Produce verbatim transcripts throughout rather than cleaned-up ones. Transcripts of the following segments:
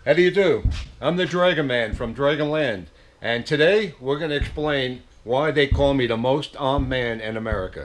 How do you do? I'm the Dragon Man from Dragonland, and today we're going to explain why they call me the most armed man in America.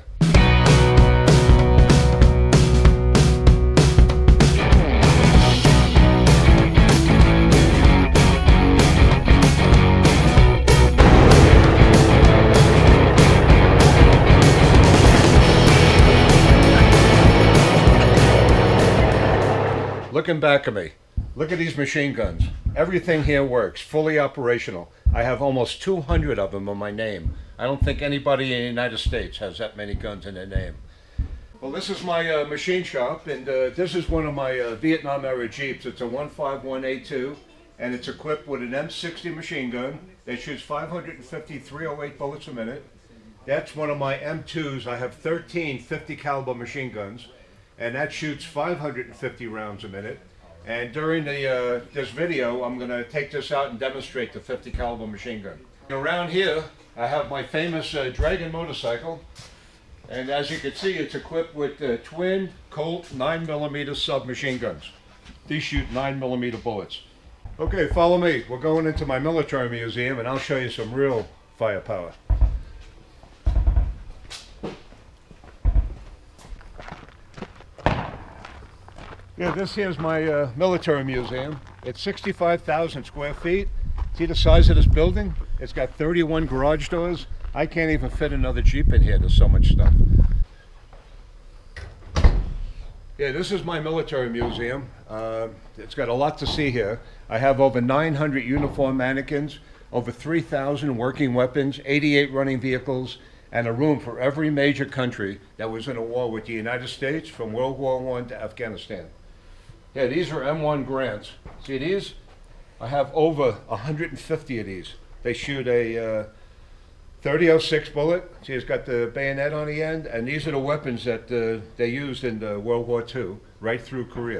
Looking back at me, look at these machine guns. Everything here works, fully operational. I have almost two hundred of them in my name. I don't think anybody in the United States has that many guns in their name. Well, this is my uh, machine shop, and uh, this is one of my uh, Vietnam era Jeeps. It's a one fifty-one A two, and it's equipped with an M sixty machine gun that shoots five hundred fifty three oh eight bullets a minute. That's one of my M twos. I have thirteen fifty caliber machine guns, and that shoots five hundred fifty rounds a minute. And during the uh, this video, I'm going to take this out and demonstrate the fifty caliber machine gun. Around here, I have my famous uh, Dragon motorcycle, and as you can see, it's equipped with uh, twin Colt nine millimeter submachine guns. These shoot nine millimeter bullets. Okay, follow me. We're going into my military museum, and I'll show you some real firepower. Yeah, this here's my uh, military museum. It's sixty-five thousand square feet. See the size of this building? It's got thirty-one garage doors. I can't even fit another Jeep in here. There's so much stuff. Yeah, this is my military museum. Uh, it's got a lot to see here. I have over nine hundred uniform mannequins, over three thousand working weapons, eighty-eight running vehicles, and a room for every major country that was in a war with the United States from World War One to Afghanistan. Yeah, these are M one Grants. See these? I have over one hundred fifty of these. They shoot a uh, thirty oh six bullet. See, it's got the bayonet on the end, and these are the weapons that uh, they used in the World War Two, right through Korea.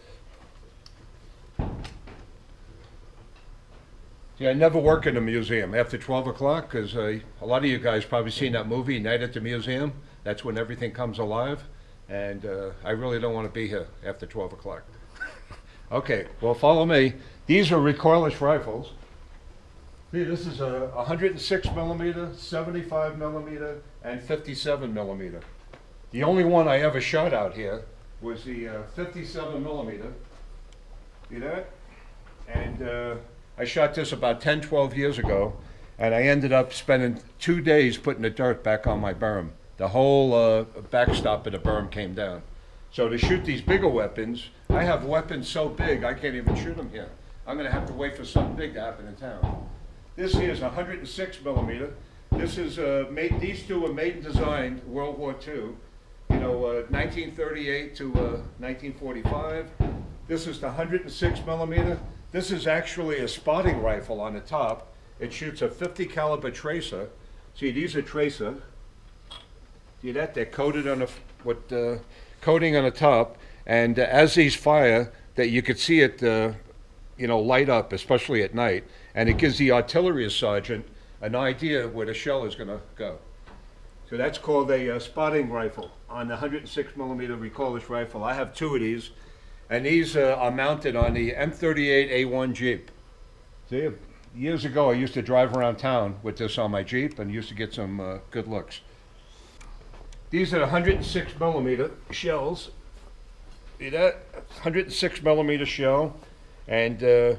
See, I never work in a museum after twelve o'clock, because uh, a lot of you guys probably seen that movie, Night at the Museum. That's when everything comes alive, and uh, I really don't want to be here after twelve o'clock. Okay, well, follow me. These are recoilless rifles. See, this is a one hundred six millimeter, seventy-five millimeter, and fifty-seven millimeter. The only one I ever shot out here was the uh, fifty-seven millimeter. See that? And uh, I shot this about ten, twelve years ago, and I ended up spending two days putting the dirt back on my berm. The whole uh, backstop of the berm came down. So to shoot these bigger weapons, I have weapons so big I can't even shoot them here. I'm going to have to wait for something big to happen in town. This here is one hundred six millimeter. This is uh, made. These two were made and designed World War Two. You know, uh, nineteen thirty-eight to uh, nineteen forty-five. This is the one hundred six millimeter. This is actually a spotting rifle on the top. It shoots a fifty caliber tracer. See, these are tracer. See that? They're coated on a with uh, coating on the top, and uh, as these fire, that you could see it, uh, you know, light up, especially at night, and it gives the artillery sergeant an idea where the shell is going to go. So that's called a uh, spotting rifle on the one hundred six millimeter recoilless rifle. I have two of these, and these uh, are mounted on the M thirty-eight A one Jeep. See, years ago I used to drive around town with this on my Jeep and used to get some uh, good looks. These are one hundred six millimeter shells. See that? one hundred six millimeter shell. And uh,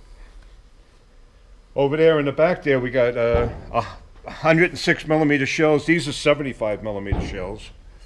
over there in the back there we got uh, one hundred six millimeter shells. These are seventy-five millimeter shells.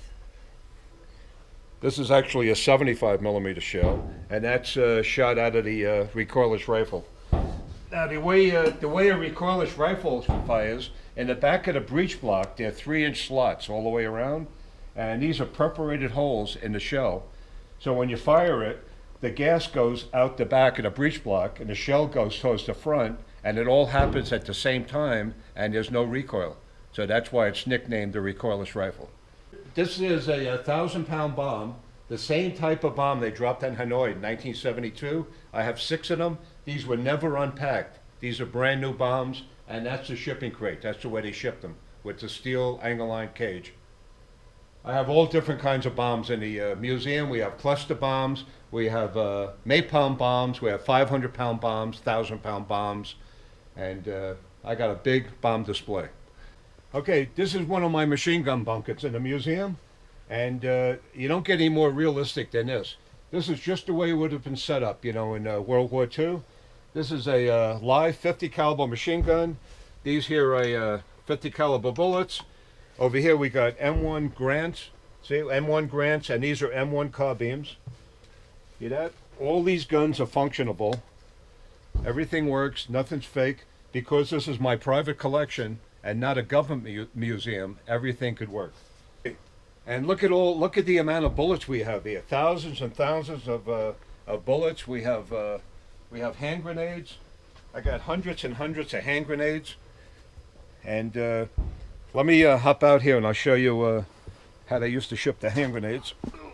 This is actually a seventy-five millimeter shell, and that's uh, shot out of the uh, recoilless rifle. Now the way, uh, the way a recoilless rifle fires, in the back of the breech block, there are three inch slots all the way around, and these are perforated holes in the shell. So when you fire it, the gas goes out the back of the breech block, and the shell goes towards the front, and it all happens at the same time, and there's no recoil. So that's why it's nicknamed the recoilless rifle. This is a, a thousand pound bomb, the same type of bomb they dropped on Hanoi in nineteen seventy-two. I have six of them. These were never unpacked. These are brand new bombs, and that's the shipping crate. That's the way they shipped them, with the steel angle line cage. I have all different kinds of bombs in the uh, museum. We have cluster bombs, we have uh, napalm bombs, we have five hundred pound bombs, one thousand pound bombs, and uh, I got a big bomb display. Okay, this is one of my machine gun bunkers in the museum, and uh, you don't get any more realistic than this. This is just the way it would have been set up, you know, in uh, World War Two. This is a uh, live fifty caliber machine gun. These here are uh, fifty caliber bullets. Over here we got M one Grants. See, M one Grants, and these are M one carbines. See that? All these guns are functionable. Everything works, nothing's fake. Because this is my private collection and not a government mu museum, everything could work. And look at all, look at the amount of bullets we have here. Thousands and thousands of, uh, of bullets. We have, uh, we have hand grenades. I got hundreds and hundreds of hand grenades. And uh, let me uh, hop out here and I'll show you uh, how they used to ship the hand grenades.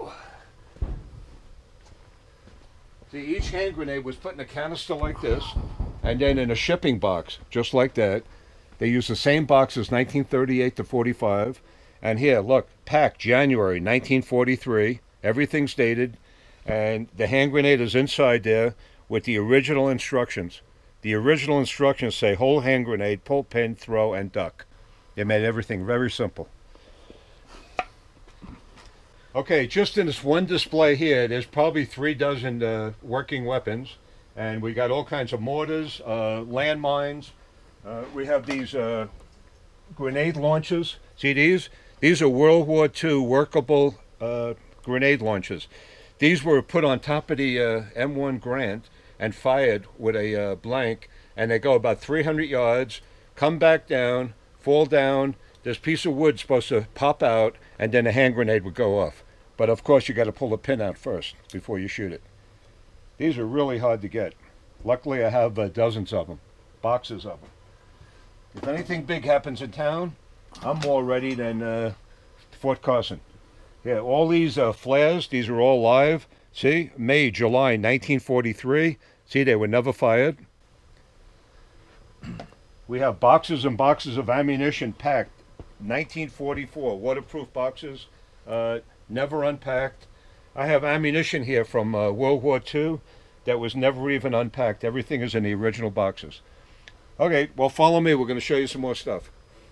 See, each hand grenade was put in a canister like this, and then in a shipping box, just like that. They used the same boxes, nineteen thirty-eight to forty-five. And here, look, packed January nineteen forty-three. Everything's dated, and the hand grenade is inside there with the original instructions. The original instructions say hold hand grenade, pull pin, throw, and duck. It made everything very simple. Okay, just in this one display here, there's probably three dozen uh, working weapons. And we got all kinds of mortars, uh, landmines. Uh, we have these uh, grenade launchers. See these? These are World War Two workable uh, grenade launchers. These were put on top of the uh, M one Grant and fired with a uh, blank. And they go about three hundred yards, come back down, fall down. This piece of wood supposed to pop out, and then a hand grenade would go off. But of course you got to pull the pin out first before you shoot it. These are really hard to get. Luckily I have uh, dozens of them, boxes of them. If anything big happens in town, I'm more ready than uh, Fort Carson. Yeah, all these uh, flares, these are all live. See, May, July nineteen forty-three. See, they were never fired. We have boxes and boxes of ammunition packed. nineteen forty-four, waterproof boxes, uh, never unpacked. I have ammunition here from uh, World War Two that was never even unpacked. Everything is in the original boxes. Okay, well follow me. We're going to show you some more stuff.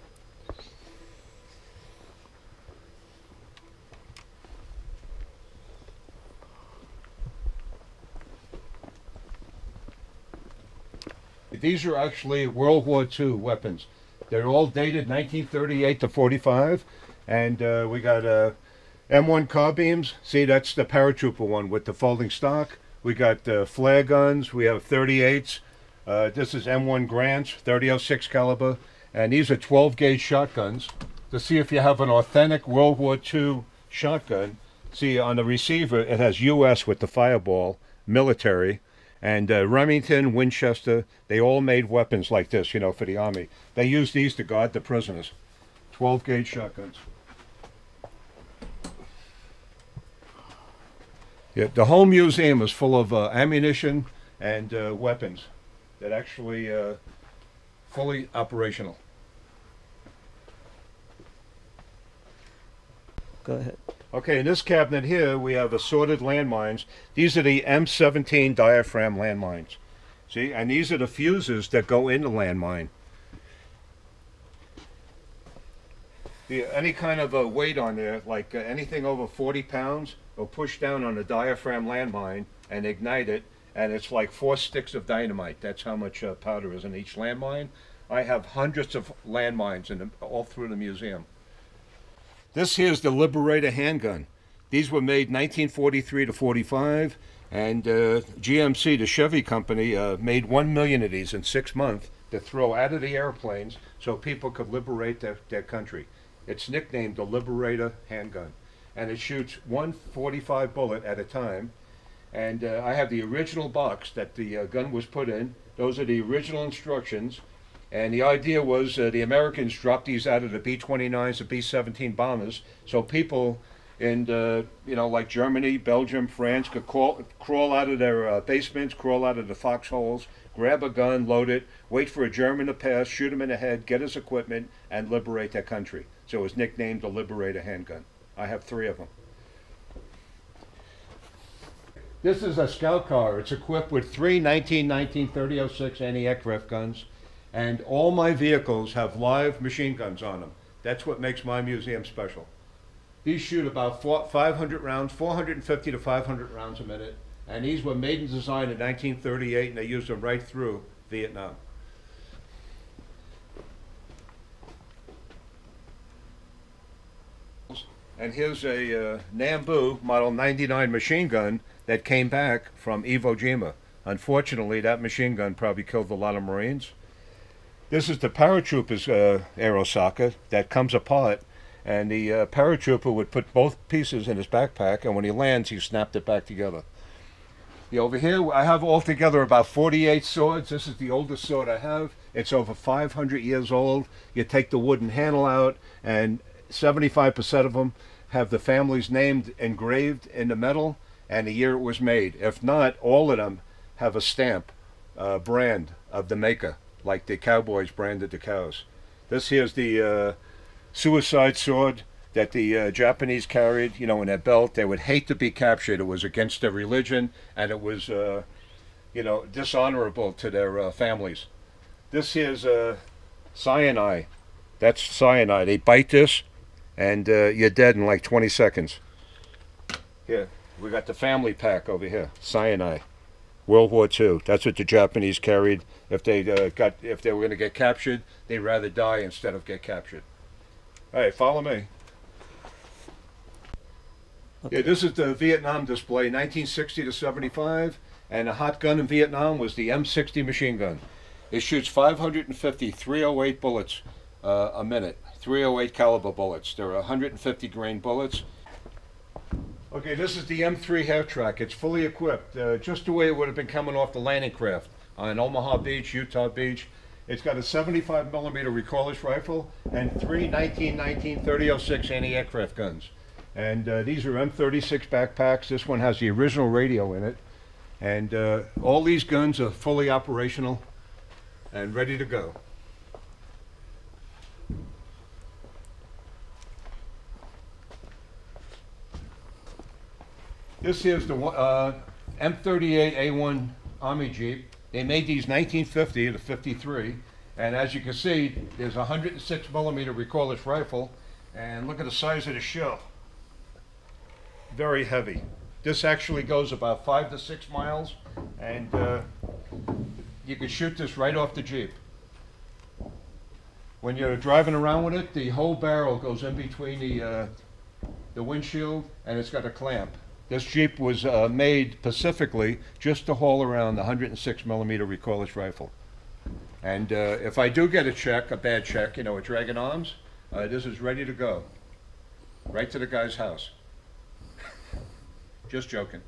These are actually World War Two weapons. They're all dated nineteen thirty-eight to forty-five. And uh, we got uh, M one carbines. See, that's the paratrooper one with the folding stock. We got uh, flare guns. We have thirty-eights. Uh, this is M one Grants, thirty oh six caliber. And these are twelve gauge shotguns. To see if you have an authentic World War Two shotgun, see on the receiver it has U S with the fireball, military. And uh, Remington, Winchester, they all made weapons like this, you know, for the Army. They used these to guard the prisoners. twelve gauge shotguns. Yeah, the whole museum is full of uh, ammunition and uh, weapons that actually uh, fully operational. Go ahead. Okay, in this cabinet here we have assorted landmines. These are the M seventeen diaphragm landmines. See, and these are the fuses that go in the landmine. The, any kind of a weight on there, like uh, anything over forty pounds, will push down on the diaphragm landmine and ignite it, and it's like four sticks of dynamite. That's how much uh, powder is in each landmine. I have hundreds of landmines in the, all through the museum. This here's the Liberator handgun. These were made nineteen forty-three to forty-five, and uh, G M C, the Chevy company, uh, made one million of these in six months to throw out of the airplanes so people could liberate their, their country. It's nicknamed the Liberator handgun, and it shoots one forty-five bullet at a time. And uh, I have the original box that the uh, gun was put in. Those are the original instructions. And the idea was uh, the Americans dropped these out of the B twenty-nines and B seventeen bombers, so people in, uh, you know, like Germany, Belgium, France could crawl, crawl out of their uh, basements, crawl out of the foxholes, grab a gun, load it, wait for a German to pass, shoot him in the head, get his equipment, and liberate their country. So it was nicknamed the Liberator handgun. I have three of them. This is a scout car. It's equipped with three nineteen nineteen thirty oh six anti-aircraft guns, and all my vehicles have live machine guns on them. That's what makes my museum special. These shoot about four, five hundred rounds, four hundred fifty to five hundred rounds a minute, and these were made and designed in nineteen thirty-eight, and they used them right through Vietnam. And here's a uh, Nambu Model ninety-nine machine gun that came back from Iwo Jima. Unfortunately, that machine gun probably killed a lot of Marines. This is the paratrooper's uh, aero socket that comes apart, and the uh, paratrooper would put both pieces in his backpack, and when he lands, he snapped it back together. Yeah, over here, I have altogether about forty-eight swords. This is the oldest sword I have. It's over five hundred years old. You take the wooden handle out, and seventy-five percent of them have the family's name engraved in the metal and the year it was made. If not, all of them have a stamp, uh, brand of the maker, like the cowboys branded the cows. This here's the uh, suicide sword that the uh, Japanese carried, you know, in their belt. They would hate to be captured. It was against their religion, and it was, uh, you know, dishonorable to their uh, families. This here's uh, cyanide. That's cyanide. They bite this, and uh, you're dead in like twenty seconds. Here, we got the family pack over here, cyanide. World War Two. That's what the Japanese carried. If they uh, got, if they were going to get captured, they'd rather die instead of get captured. All right, follow me. Okay. Yeah, this is the Vietnam display, nineteen sixty to seventy-five, and a hot gun in Vietnam was the M sixty machine gun. It shoots five hundred fifty three oh eight bullets uh, a minute. three oh eight caliber bullets. They're one hundred fifty grain bullets. Okay, this is the M three half-track. It's fully equipped, uh, just the way it would have been coming off the landing craft on Omaha Beach, Utah Beach. It's got a seventy-five millimeter recoilless rifle and three nineteen nineteen thirty oh six anti-aircraft guns. And uh, these are M thirty-six backpacks. This one has the original radio in it. And uh, all these guns are fully operational and ready to go. This is the uh, M thirty-eight A one Army Jeep. They made these nineteen fifty to fifty-three, and as you can see, there's a one hundred six millimeter recoilless rifle, and look at the size of the shell. Very heavy. This actually goes about five to six miles, and uh, you can shoot this right off the Jeep. When you're driving around with it, the whole barrel goes in between the uh, the windshield, and it's got a clamp. This Jeep was uh, made specifically just to haul around the one hundred six millimeter recoilless rifle. And uh, if I do get a check, a bad check, you know, a Dragon Arms, uh, this is ready to go. Right to the guy's house. Just joking.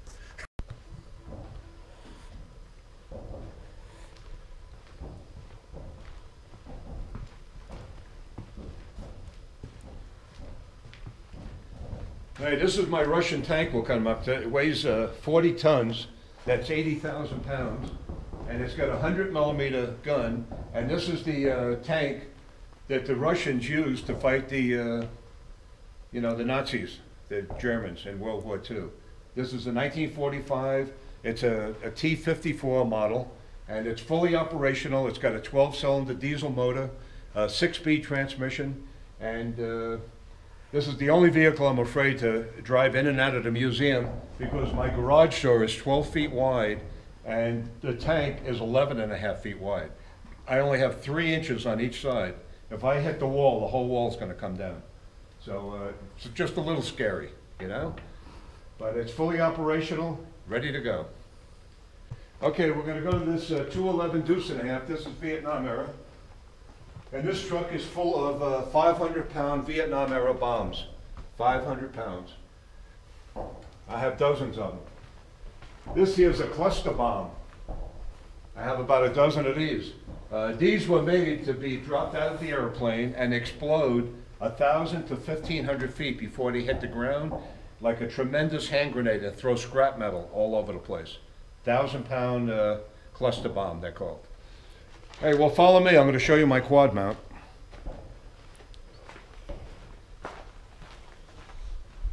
Hey, this is my Russian tank we'll come up to. It weighs uh, forty tons. That's eighty thousand pounds. And it's got a one hundred millimeter gun. And this is the uh, tank that the Russians used to fight the, uh, you know, the Nazis, the Germans in World War Two. This is a nineteen forty-five. It's a, a T fifty-four model. And it's fully operational. It's got a twelve cylinder diesel motor, a six-speed transmission, and uh, this is the only vehicle I'm afraid to drive in and out of the museum because my garage door is twelve feet wide and the tank is eleven and a half feet wide. I only have three inches on each side. If I hit the wall, the whole wall's going to come down. So uh, it's just a little scary, you know? But it's fully operational, ready to go. Okay, we're going to go to this uh, two eleven Deuce and a half. This is Vietnam era. And this truck is full of uh, five hundred pound Vietnam era bombs. five hundred pounds. I have dozens of them. This here is a cluster bomb. I have about a dozen of these. Uh, these were made to be dropped out of the airplane and explode one thousand to fifteen hundred feet before they hit the ground, like a tremendous hand grenade that throws scrap metal all over the place. Thousand pound uh, cluster bomb, they're called. Hey, well, follow me. I'm going to show you my quad mount.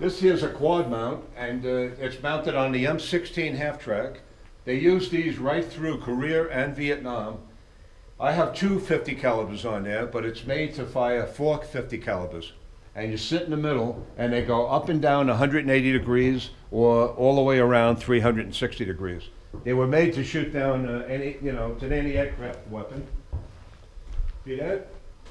This here's a quad mount, and uh, it's mounted on the M sixteen half-track. They use these right through Korea and Vietnam. I have two fifty calibers on there, but it's made to fire four fifty calibers. And you sit in the middle, and they go up and down one hundred eighty degrees, or all the way around three hundred sixty degrees. They were made to shoot down uh, any, you know, to any aircraft weapon. See that?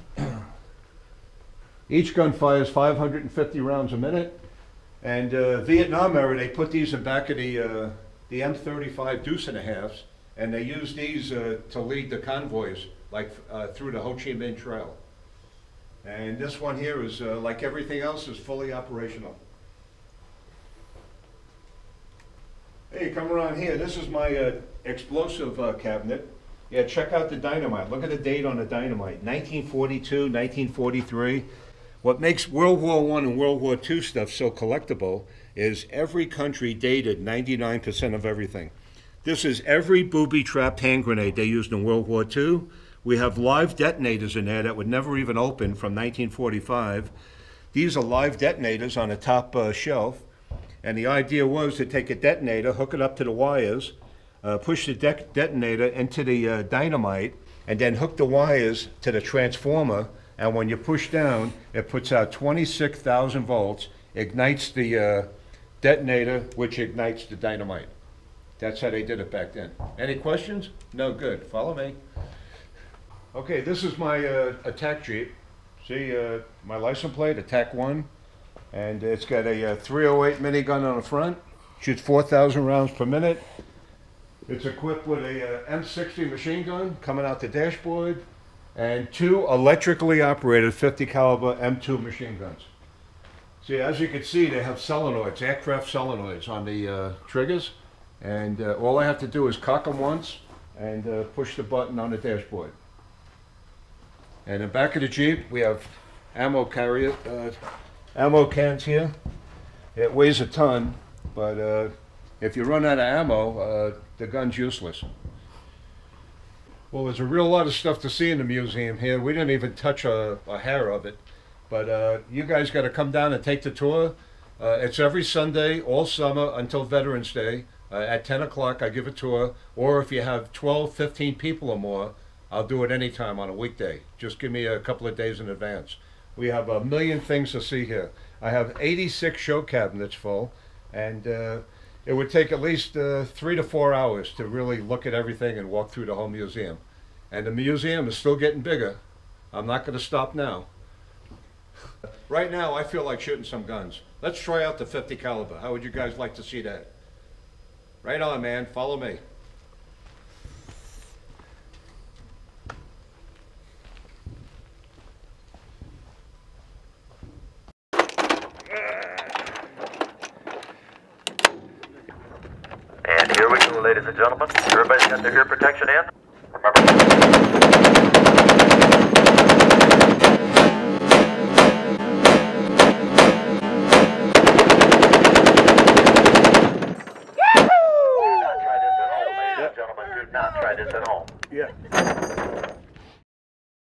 Each gun fires five hundred fifty rounds a minute. And uh, Vietnam era, they put these in back of the, uh, the M thirty-five deuce and a halves, and they used these uh, to lead the convoys, like uh, through the Ho Chi Minh Trail. And this one here is, uh, like everything else, is fully operational. Hey, come around here. This is my uh, explosive uh, cabinet. Yeah, check out the dynamite. Look at the date on the dynamite, nineteen forty-two, nineteen forty-three. What makes World War One and World War Two stuff so collectible is every country dated ninety-nine percent of everything. This is every booby-trapped hand grenade they used in World War Two. We have live detonators in there that would never even open from nineteen forty-five. These are live detonators on the top uh, shelf. And the idea was to take a detonator, hook it up to the wires, uh, push the de detonator into the uh, dynamite, and then hook the wires to the transformer. And when you push down, it puts out twenty-six thousand volts, ignites the uh, detonator, which ignites the dynamite. That's how they did it back then. Any questions? No, good. Follow me. Okay, this is my uh, attack Jeep. See uh, my license plate, attack one. And it's got a uh, three oh eight minigun on the front. Shoots four thousand rounds per minute. It's equipped with a uh, M sixty machine gun coming out the dashboard, and two electrically operated fifty caliber M two machine guns. See, as you can see, they have solenoids, aircraft solenoids on the uh, triggers, and uh, all I have to do is cock them once and uh, push the button on the dashboard. And in the back of the Jeep, we have ammo carrier, uh, ammo cans here. It weighs a ton, but uh, if you run out of ammo, uh, the gun's useless. Well, there's a real lot of stuff to see in the museum here. We didn't even touch a, a hair of it, but uh, you guys got to come down and take the tour. Uh, it's every Sunday, all summer until Veterans Day. Uh, at ten o'clock, I give a tour, or if you have twelve, fifteen people or more, I'll do it anytime on a weekday. Just give me a couple of days in advance. We have a million things to see here. I have eighty-six show cabinets full, and uh, it would take at least uh, three to four hours to really look at everything and walk through the whole museum. And the museum is still getting bigger. I'm not going to stop now. Right now, I feel like shooting some guns. Let's try out the fifty caliber. How would you guys like to see that? Right on, man. Follow me. And here we go, ladies and gentlemen. Everybody's got their ear protection in? Remember. Do not try this at home, ladies and gentlemen. Do not try this at home. Yeah.